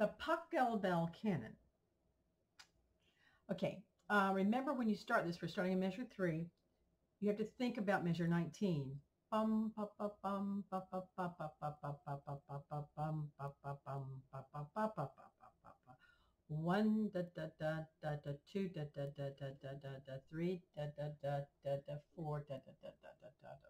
The Pachelbel Canon. Okay, remember when you start this, we're starting in measure 3. You have to think about measure 19. Bum, ba, ba, bum, ba, ba, ba, ba, ba, ba, ba, ba, ba, ba, bum, ba, ba, bum, ba, ba, ba, ba, ba, ba, ba. 1 da da da da da 2 da da da da da da da 3 da da da da da 4 da da da da da da da.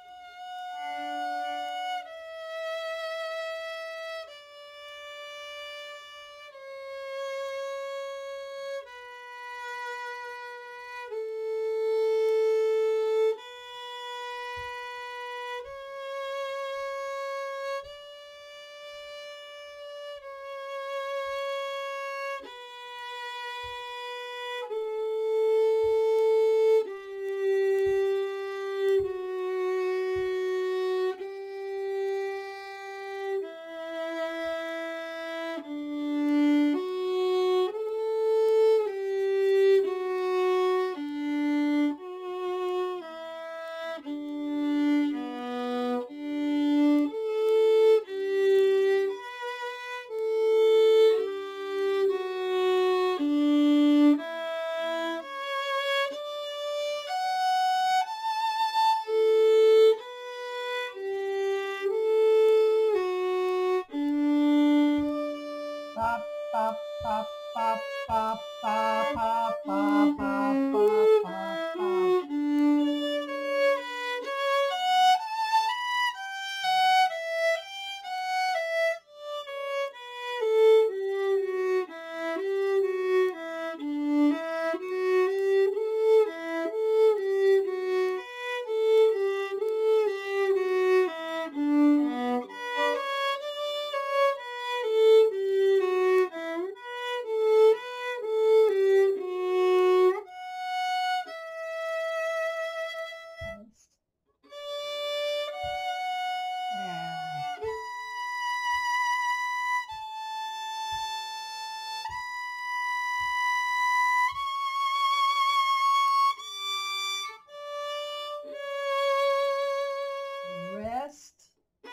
Rest.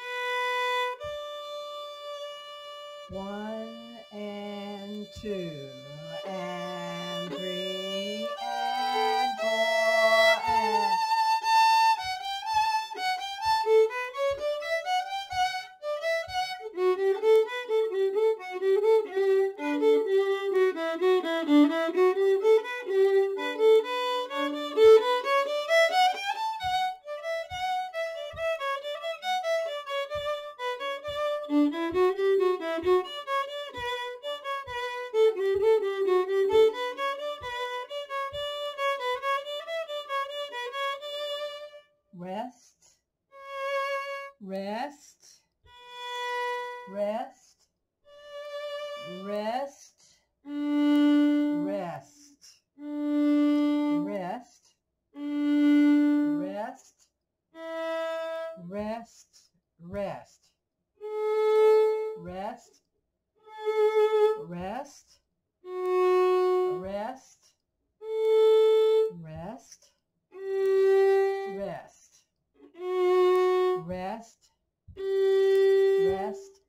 1 and 2 and 3 and 4 and rest, rest, rest, rest, rest, rest, rest, rest, rest, rest, rest, rest, rest, rest, rest, rest.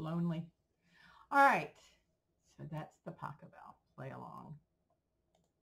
lonely. All right. So that's the Pachelbel. Play along.